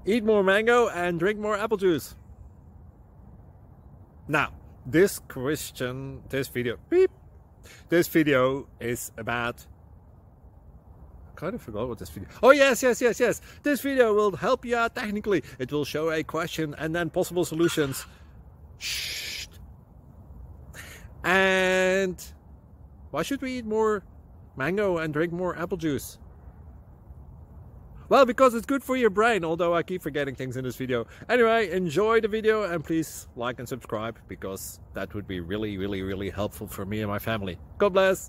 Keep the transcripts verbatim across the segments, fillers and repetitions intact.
Eat more mango and drink more apple juice. Now, this question, this video, beep, this video is about, I kind of forgot what this video, oh yes, yes, yes, yes, this video will help you out technically. It will show a question and then possible solutions. Shh. And why should we eat more mango and drink more apple juice? Well, because it's good for your brain, although I keep forgetting things in this video. Anyway, enjoy the video and please like and subscribe, because that would be really, really, really helpful for me and my family. God bless!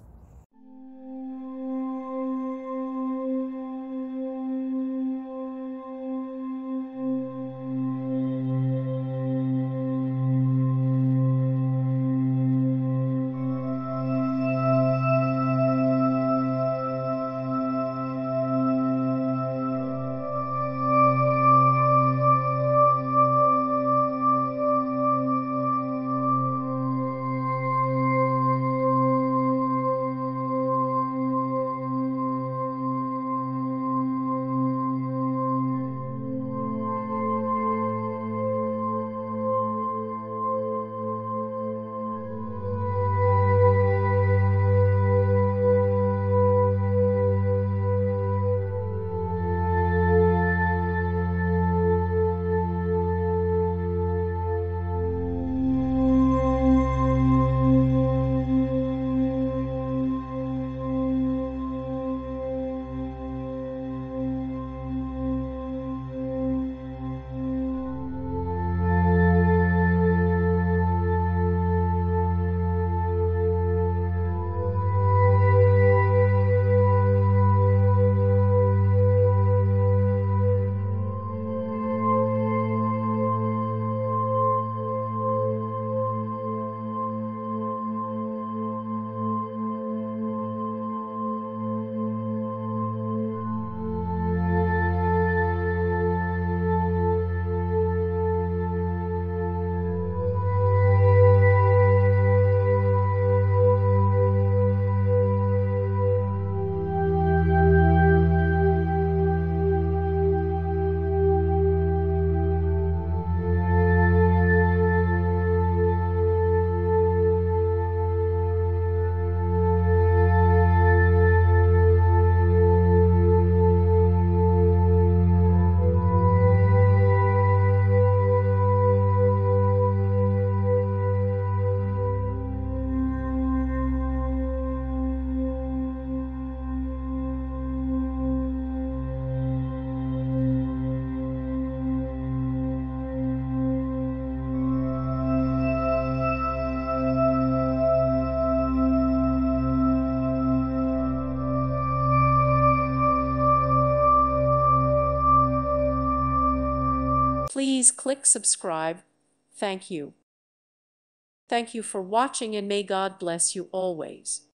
Please click subscribe. Thank you. Thank you for watching, and may God bless you always.